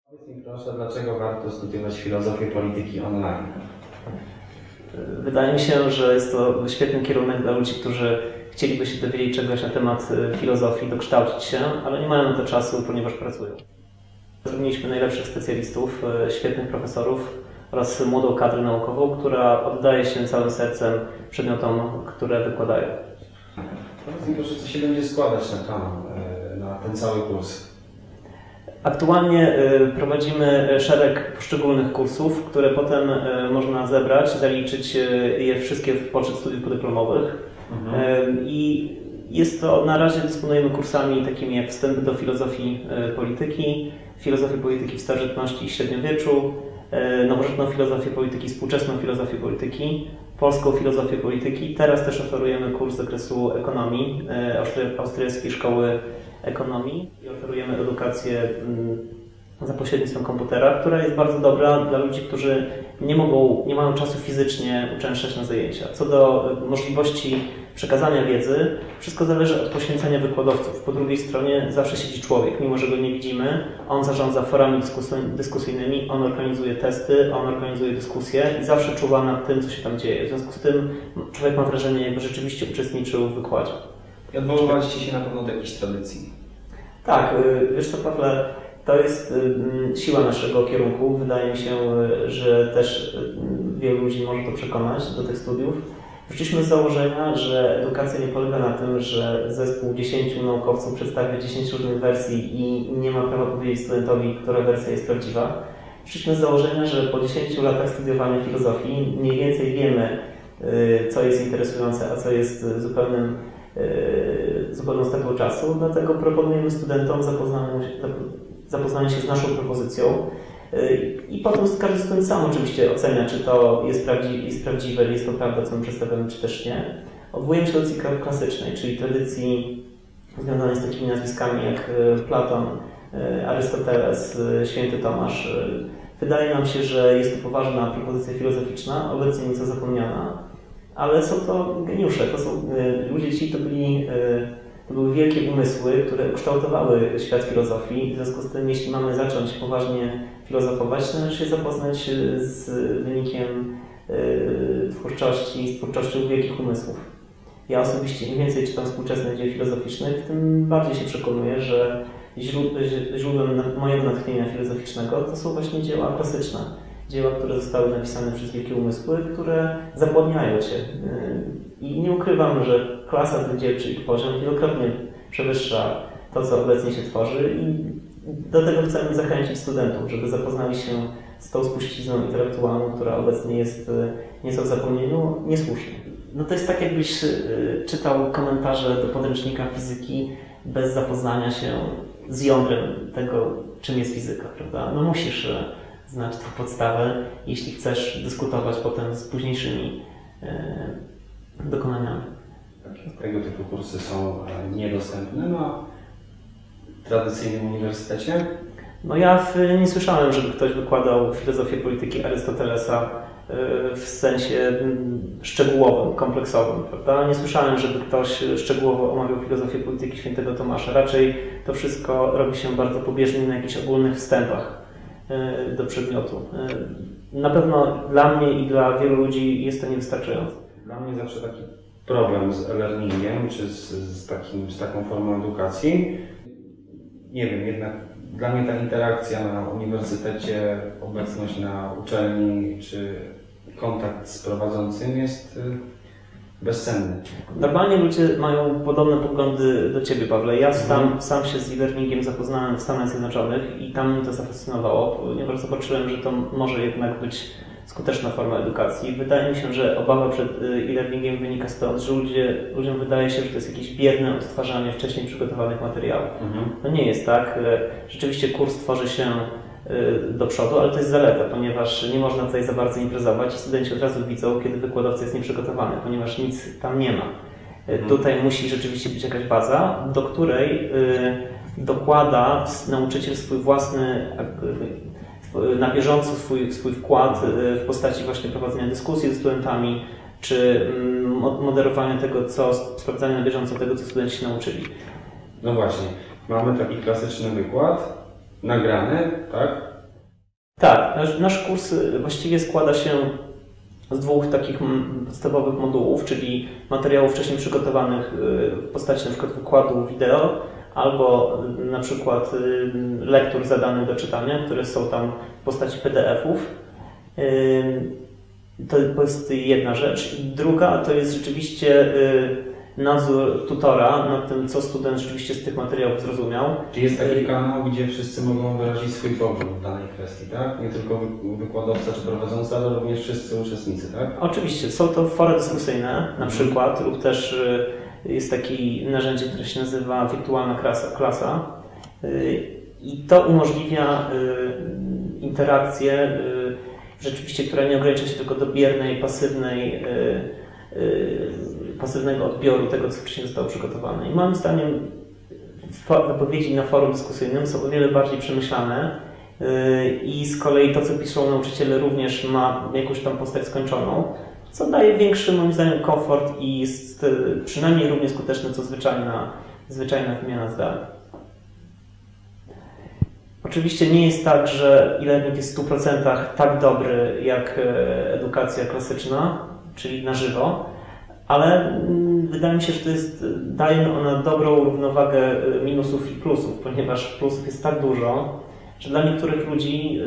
Powiedz mi proszę, dlaczego warto studiować filozofię polityki online? Wydaje mi się, że jest to świetny kierunek dla ludzi, którzy chcieliby się dowiedzieć czegoś na temat filozofii, dokształcić się, ale nie mają na to czasu, ponieważ pracują. Zatrudniliśmy najlepszych specjalistów, świetnych profesorów oraz młodą kadrę naukową, która oddaje się całym sercem przedmiotom, które wykładają. Powiedz mi proszę, co się będzie składać na ten cały kurs? Aktualnie prowadzimy szereg poszczególnych kursów, które potem można zebrać, zaliczyć je wszystkie w poczet studiów podyplomowych. I jest to, na razie dysponujemy kursami takimi jak wstęp do filozofii polityki w starożytności i średniowieczu, nowożytną filozofię polityki, współczesną filozofię polityki, polską filozofię polityki. Teraz też oferujemy kurs z zakresu ekonomii, austriackiej szkoły ekonomii i oferujemy edukację za pośrednictwem komputera, która jest bardzo dobra dla ludzi, którzy nie mają czasu fizycznie uczęszczać na zajęcia. Co do możliwości przekazania wiedzy, wszystko zależy od poświęcenia wykładowców. Po drugiej stronie zawsze siedzi człowiek, mimo że go nie widzimy. On zarządza forami dyskusyjnymi, on organizuje testy, on organizuje dyskusje i zawsze czuwa nad tym, co się tam dzieje. W związku z tym człowiek ma wrażenie, jakby rzeczywiście uczestniczył w wykładzie. I odwoływaliście się na pewno do jakiejś tradycji. Tak, wiesz co, Pawle, to jest siła naszego kierunku. Wydaje mi się, że też wielu ludzi może to przekonać do tych studiów. Wyszliśmy z założenia, że edukacja nie polega na tym, że zespół 10 naukowców przedstawia 10 różnych wersji i nie ma prawa powiedzieć studentowi, która wersja jest prawdziwa. Wyszliśmy z założenia, że po 10 latach studiowania filozofii mniej więcej wiemy, co jest interesujące, a co jest zupełną stratą czasu. Dlatego proponujemy studentom zapoznanie się z naszą propozycją i potem każdy student sam oczywiście ocenia, czy to jest prawdziwe, czy jest to prawda, co my przedstawiamy, czy też nie. Odwołujemy się do tradycji klasycznej, czyli tradycji związanej z takimi nazwiskami jak Platon, Arystoteles, Święty Tomasz. Wydaje nam się, że jest to poważna propozycja filozoficzna, obecnie nieco zapomniana, ale są to geniusze, to są ludzie ci, to były wielkie umysły, które ukształtowały świat filozofii. W związku z tym, jeśli mamy zacząć poważnie filozofować, to należy się zapoznać z wynikiem twórczością wielkich umysłów. Ja osobiście im więcej czytam współczesnych dzieł filozoficznych, tym bardziej się przekonuję, że źródłem mojego natchnienia filozoficznego to są właśnie dzieła klasyczne. Dzieła, które zostały napisane przez wielkie umysły, które zapładniają Cię. I nie ukrywam, że klasa tych dzieł, czy ich poziom wielokrotnie przewyższa to, co obecnie się tworzy i do tego chcemy zachęcić studentów, żeby zapoznali się z tą spuścizną intelektualną, która obecnie jest nieco w zapomnieniu, niesłusznie. No to jest tak, jakbyś czytał komentarze do podręcznika fizyki bez zapoznania się z jądrem tego, czym jest fizyka, prawda? No musisz znać tą podstawę, jeśli chcesz dyskutować potem z późniejszymi dokonaniami. Tego typu kursy są niedostępne na tradycyjnym uniwersytecie? No ja nie słyszałem, żeby ktoś wykładał filozofię polityki Arystotelesa w sensie szczegółowym, kompleksowym, prawda? Nie słyszałem, żeby ktoś szczegółowo omawiał filozofię polityki Świętego Tomasza. Raczej to wszystko robi się bardzo pobieżnie na jakichś ogólnych wstępach do przedmiotu. Na pewno dla mnie i dla wielu ludzi jest to niewystarczające. Dla mnie zawsze taki problem z e-learningiem, czy z taką formą edukacji. Nie wiem, jednak dla mnie ta interakcja na uniwersytecie, obecność na uczelni, czy kontakt z prowadzącym jest bezcenny. Normalnie ludzie mają podobne poglądy do Ciebie, Pawle. Ja sam się z e-learningiem zapoznałem w Stanach Zjednoczonych i tam mnie to zafascynowało, ponieważ zobaczyłem, że to może jednak być skuteczna forma edukacji. Wydaje mi się, że obawa przed e-learningiem wynika stąd, że ludziom wydaje się, że to jest jakieś bierne odtwarzanie wcześniej przygotowanych materiałów. To nie jest tak. Rzeczywiście kurs tworzy się do przodu, ale to jest zaleta, ponieważ nie można tutaj za bardzo imprezować i studenci od razu widzą, kiedy wykładowca jest nieprzygotowany, ponieważ nic tam nie ma. Tutaj musi rzeczywiście być jakaś baza, do której dokłada nauczyciel swój własny, na bieżąco swój wkład w postaci właśnie prowadzenia dyskusji ze studentami, czy moderowania tego, sprawdzania na bieżąco tego, co studenci się nauczyli. No właśnie, mamy taki klasyczny wykład, nagrany, tak? Tak, nasz kurs właściwie składa się z dwóch takich podstawowych modułów, czyli materiałów wcześniej przygotowanych w postaci na przykład wykładu wideo, albo na przykład lektur zadanych do czytania, które są tam w postaci PDF-ów. To jest jedna rzecz. Druga to jest rzeczywiście nadzór tutora nad tym, co student rzeczywiście z tych materiałów zrozumiał. Czy jest taki kanał, gdzie wszyscy mogą wyrazić swój pogląd w danej kwestii, tak? Nie tylko wykładowca czy prowadzący, ale również wszyscy uczestnicy, tak? Oczywiście. Są to fora dyskusyjne na przykład, lub też jest takie narzędzie, które się nazywa wirtualna klasa i to umożliwia interakcję rzeczywiście, która nie ogranicza się tylko do biernej, pasywnego odbioru tego, co wcześniej zostało przygotowane. I moim zdaniem wypowiedzi na forum dyskusyjnym są o wiele bardziej przemyślane i z kolei to, co piszą nauczyciele, również ma jakąś tam postać skończoną, co daje większy, moim zdaniem, komfort i jest przynajmniej równie skuteczne, co zwyczajna wymiana zdań. Oczywiście nie jest tak, że e-learning jest w 100% tak dobry jak edukacja klasyczna, czyli na żywo, ale wydaje mi się, że daje ona dobrą równowagę minusów i plusów, ponieważ plusów jest tak dużo, że dla niektórych ludzi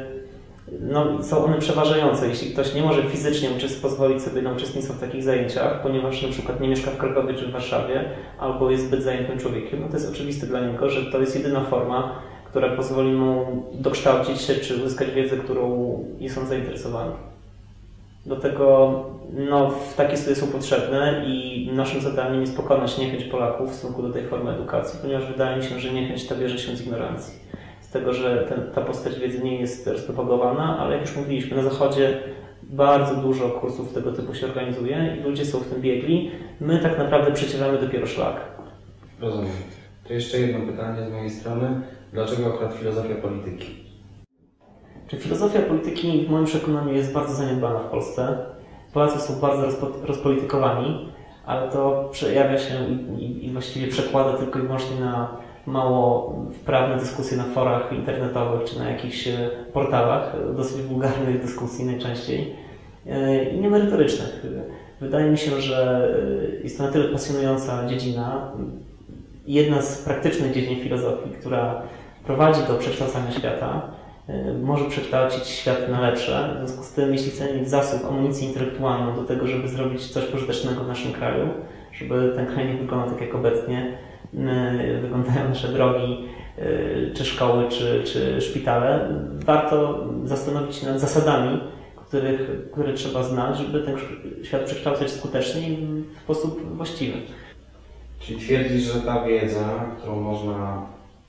są one przeważające. Jeśli ktoś nie może fizycznie pozwolić sobie na uczestnictwo w takich zajęciach, ponieważ na przykład nie mieszka w Krakowie czy w Warszawie, albo jest zbyt zajętym człowiekiem, to jest oczywiste dla niego, że to jest jedyna forma, która pozwoli mu dokształcić się czy uzyskać wiedzę, którą jest on zainteresowany. Do tego w takie studia są potrzebne i naszym zadaniem jest pokonać niechęć Polaków w stosunku do tej formy edukacji, ponieważ wydaje mi się, że niechęć ta bierze się z ignorancji. Z tego, że ta postać wiedzy nie jest rozpropagowana, ale jak już mówiliśmy, na Zachodzie bardzo dużo kursów tego typu się organizuje i ludzie są w tym biegli. My tak naprawdę przecieramy dopiero szlak. Rozumiem. To jeszcze jedno pytanie z mojej strony. Dlaczego akurat filozofia polityki? Czy filozofia polityki w moim przekonaniu jest bardzo zaniedbana w Polsce? Polacy są bardzo rozpolitykowani, ale to przejawia się i właściwie przekłada tylko i wyłącznie na mało wprawne dyskusje na forach internetowych czy na jakichś portalach, dosyć wulgarnych dyskusji najczęściej i niemerytorycznych. Wydaje mi się, że jest to na tyle pasjonująca dziedzina, jedna z praktycznych dziedzin filozofii, która prowadzi do przekształcania świata, może przekształcić świat na lepsze. W związku z tym, jeśli chcemy mieć zasób, amunicję intelektualną do tego, żeby zrobić coś pożytecznego w naszym kraju, żeby ten kraj nie wyglądał tak jak obecnie wyglądają nasze drogi, czy szkoły, czy szpitale, warto zastanowić się nad zasadami, które trzeba znać, żeby ten świat przekształcać skutecznie i w sposób właściwy. Czyli twierdzisz, że ta wiedza, którą można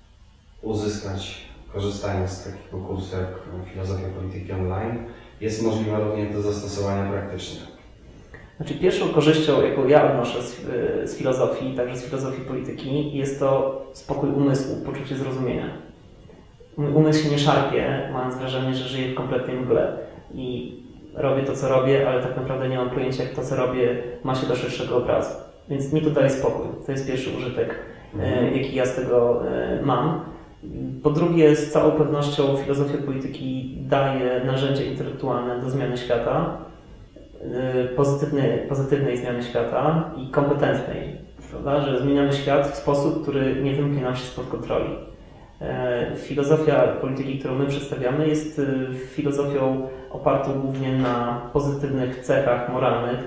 uzyskać korzystając z takiego kursu jak Filozofia Polityki Online, jest możliwa również do zastosowania praktycznego? Znaczy, pierwszą korzyścią, jaką ja odnoszę z filozofii, także z filozofii polityki, jest to spokój umysłu, poczucie zrozumienia. Mój umysł się nie szarpie, mając wrażenie, że żyję w kompletnej mgle i robię to, co robię, ale tak naprawdę nie mam pojęcia, jak to, co robię, ma się do szerszego obrazu. Więc mi to daje spokój. To jest pierwszy użytek, jaki ja z tego mam. Po drugie, z całą pewnością filozofia polityki daje narzędzia intelektualne do zmiany świata, pozytywnej zmiany świata i kompetentnej, prawda? Że zmieniamy świat w sposób, który nie wymknie nam się spod kontroli. Filozofia polityki, którą my przedstawiamy, jest filozofią opartą głównie na pozytywnych cechach moralnych,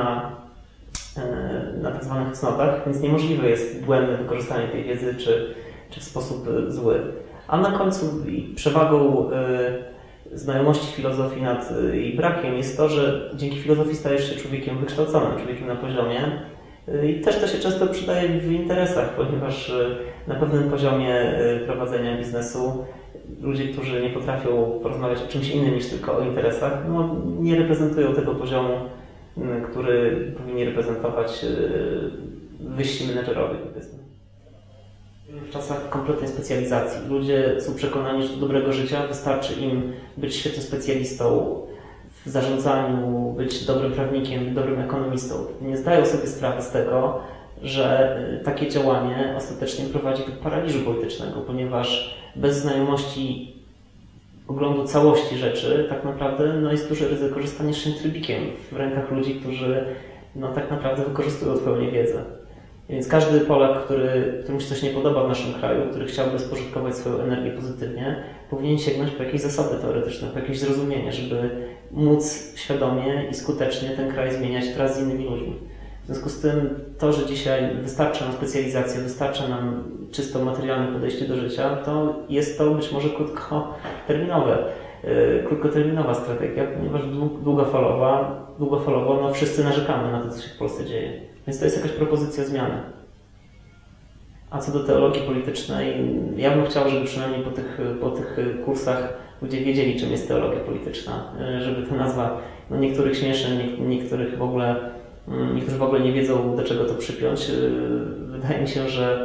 na tak zwanych cnotach, więc niemożliwe jest błędne wykorzystanie tej wiedzy czy w sposób zły. A na końcu przewagą znajomości filozofii nad jej brakiem jest to, że dzięki filozofii stajesz się człowiekiem wykształconym, człowiekiem na poziomie. I też to się często przydaje w interesach, ponieważ na pewnym poziomie prowadzenia biznesu ludzie, którzy nie potrafią porozmawiać o czymś innym niż tylko o interesach, nie reprezentują tego poziomu, który powinni reprezentować wyżsi menedżerowie, powiedzmy. W czasach kompletnej specjalizacji ludzie są przekonani, że do dobrego życia wystarczy im być świetnym specjalistą w zarządzaniu, być dobrym prawnikiem, być dobrym ekonomistą. Nie zdają sobie sprawy z tego, że takie działanie ostatecznie prowadzi do paraliżu politycznego, ponieważ bez znajomości oglądu całości rzeczy, tak naprawdę no, jest duże ryzyko, że staniesz się trybikiem w rękach ludzi, którzy no, tak naprawdę wykorzystują Twoją niewiedzę. Więc każdy Polak, któremu się coś nie podoba w naszym kraju, który chciałby spożytkować swoją energię pozytywnie, powinien sięgnąć po jakieś zasady teoretyczne, po jakieś zrozumienie, żeby móc świadomie i skutecznie ten kraj zmieniać wraz z innymi ludźmi. W związku z tym to, że dzisiaj wystarcza nam specjalizacja, wystarcza nam czysto materialne podejście do życia, to jest to być może krótkoterminowa strategia, ponieważ długofalowo no wszyscy narzekamy na to, co się w Polsce dzieje. Więc to jest jakaś propozycja zmiany. A co do teologii politycznej, ja bym chciał, żeby przynajmniej po tych kursach ludzie wiedzieli, czym jest teologia polityczna, żeby ta nazwa no niektórych śmieszy, niektórzy w ogóle nie wiedzą, do czego to przypiąć. Wydaje mi się, że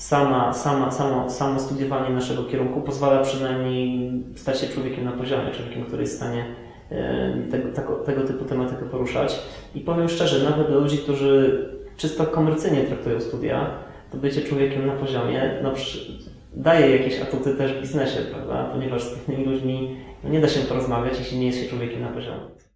samo studiowanie naszego kierunku pozwala przynajmniej stać się człowiekiem na poziomie, człowiekiem, który jest w stanie tego typu tematykę poruszać. I powiem szczerze, nawet dla ludzi, którzy czysto komercyjnie traktują studia, to bycie człowiekiem na poziomie no, daje jakieś atuty też w biznesie, prawda? Ponieważ z tymi ludźmi no, nie da się porozmawiać, jeśli nie jest się człowiekiem na poziomie.